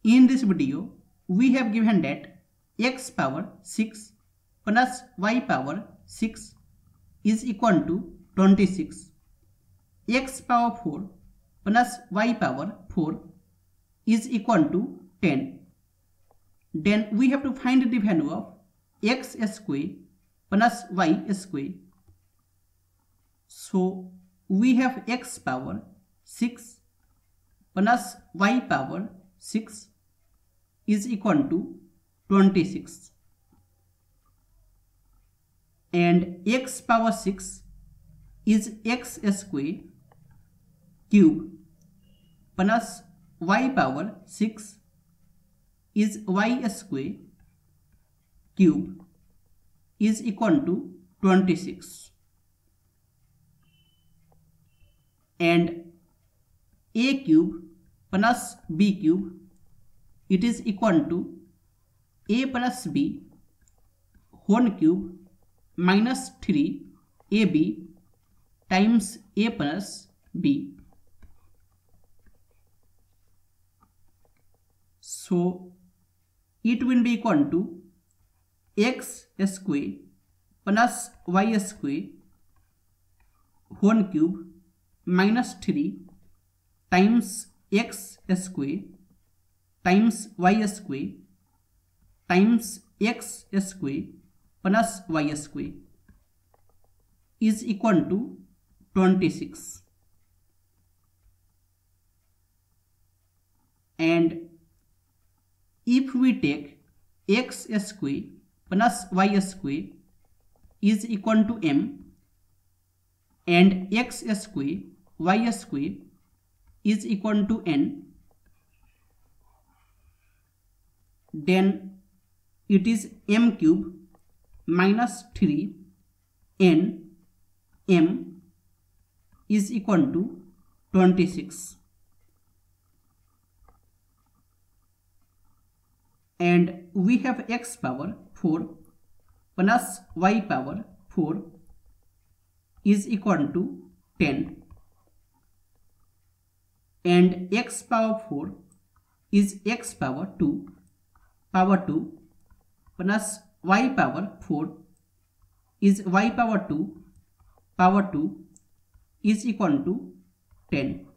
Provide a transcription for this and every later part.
In this video, we have given that x power 6 plus y power 6 is equal to 26. X power 4 plus y power 4 is equal to 10. Then we have to find the value of x square plus y square. So we have x power 6 plus y power 6 is equal to 26, and x power 6 is x square cube plus y power 6 is y square cube is equal to 26, and a cube plus b cube, it is equal to a plus b whole cube minus 3ab times a plus b. So it will be equal to x square plus y square whole cube minus 3 times x square times y square times x square plus y square is equal to 26. And if we take x square plus y square is equal to m, and x square y square is equal to n, then it is m cube minus 3 n m is equal to 26. And we have x power 4 plus y power 4 is equal to 10, and x power 4 is x power 2 plus y power 4 is y power 2 is equal to 10,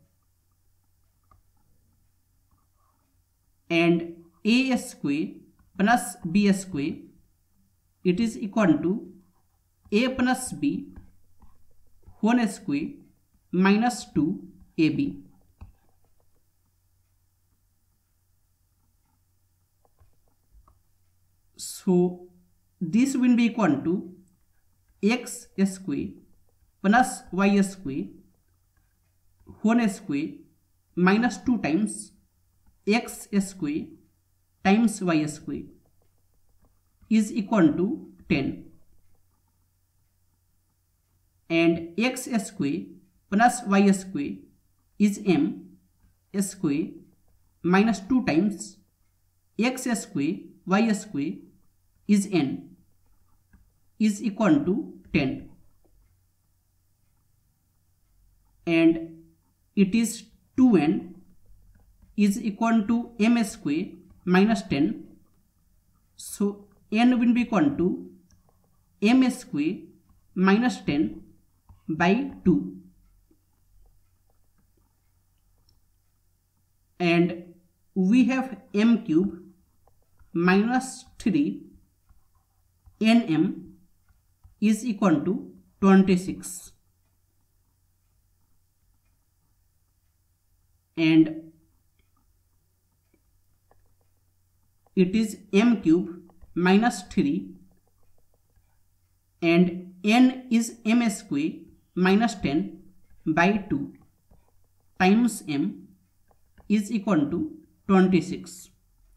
and a square plus b square, it is equal to a plus b whole square minus 2ab. So this will be equal to x square plus y square whole square minus 2 times x square times y square is equal to 10, and x square plus y square is m square minus 2 times x square y square is n is equal to 10, and it is 2n is equal to m square minus 10. So n will be equal to m square minus 10 by 2, and we have m cube minus 3 nm is equal to 26, and it is m cube minus 3, and n is m square minus 10 by 2 times m is equal to 26.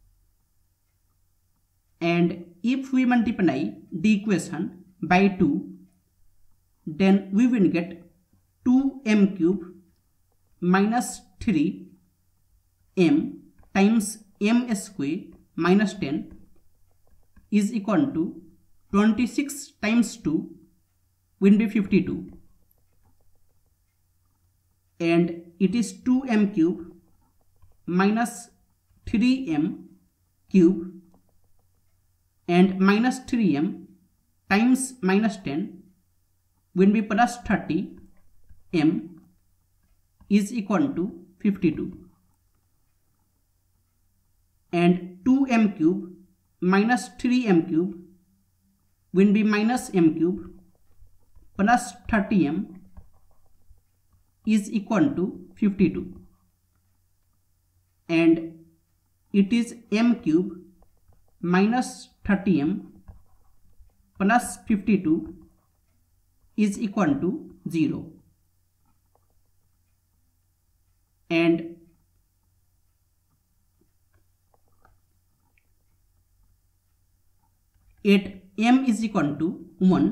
And if we multiply the equation by 2, then we will get 2m cube minus 3m times m square minus 10 is equal to 26 times 2 will be 52, and it is 2m cube minus 3m cube and minus 3m times minus 10 will be plus 30m is equal to 52. And 2m cube minus 3m cube will be minus m cube plus 30m is equal to 52. And it is m cube minus 30m plus 52 is equal to 0. And at m is equal to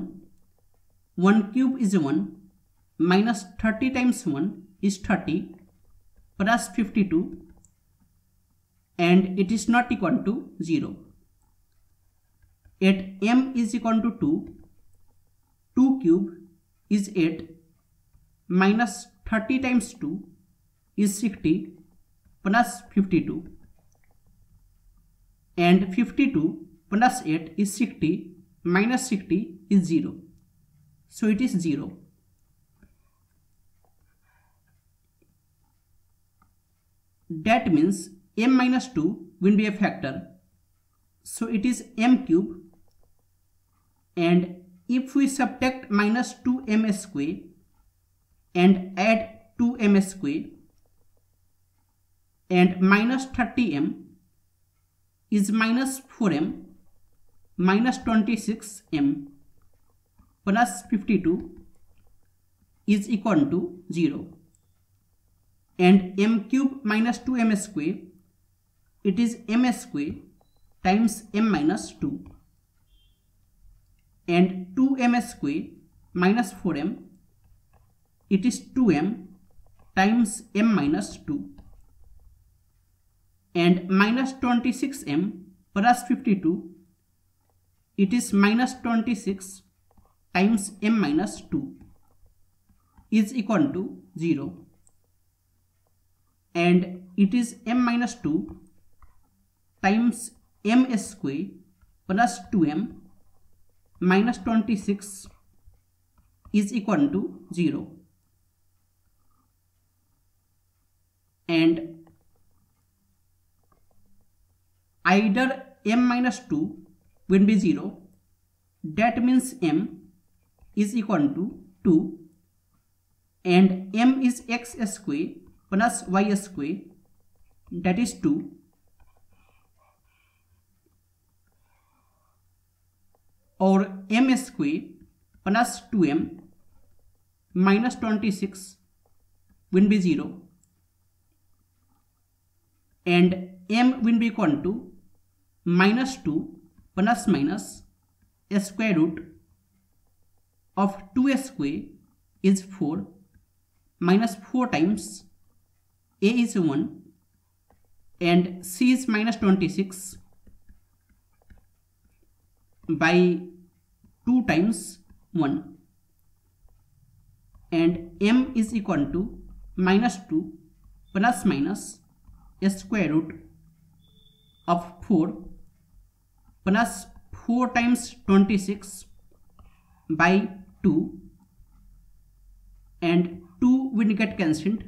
1 cube is 1 minus 30 times 1 is 30 plus 52 and it is not equal to 0. At m is equal to 2 cube is 8 minus 30 times 2 is 60 plus 52 and 52 plus 8 is 60 minus 60 is 0. So it is 0. That means m minus 2 will be a factor. So it is m cube, and if we subtract minus 2m square and add 2m square and minus 30m is minus 4m minus 26m plus 52 is equal to 0. And m cube minus 2m square, it is m square times m minus 2. And 2m square minus 4m, it is 2m times m minus 2. And minus 26m plus 52, it is minus 26 times m minus 2 is equal to 0. And it is m minus 2 times m square plus 2m minus 26 is equal to 0. And either m minus 2 will be 0, that means m is equal to 2, and m is x square plus y square, that is 2, or m square plus 2m minus 26 will be 0, and m will be equal to minus 2 plus minus square root of 2 square is 4 minus 4 times a is 1 and c is minus 26 by 2 times 1, and m is equal to minus 2 plus minus square root of 4 plus 4 times 26 by 2, and 2 will get cancelled.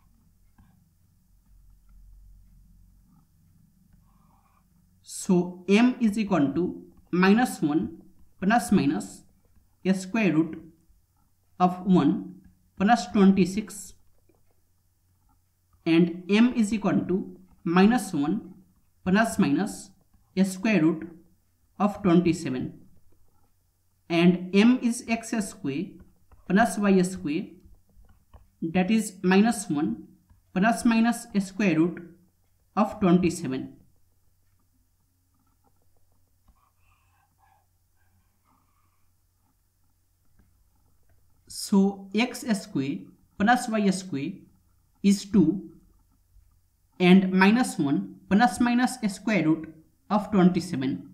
So m is equal to minus 1 plus minus square root of 1 plus 26, and m is equal to minus 1 plus minus square root of 27, and m is x square plus y square, that is minus 1 plus minus square root of 27. So x square plus y square is 2, and minus 1 plus minus square root of 27.